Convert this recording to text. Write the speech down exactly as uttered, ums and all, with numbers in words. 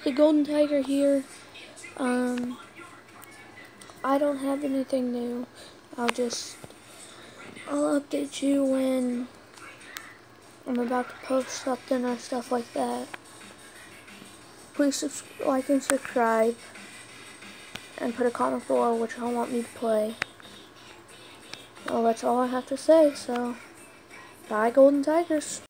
the Golden Tiger here. Um, I don't have anything new. I'll just, I'll update you when I'm about to post something or stuff like that. Please like and subscribe, and put a comment below which I want me to play. Well, that's all I have to say, so bye Golden Tigers.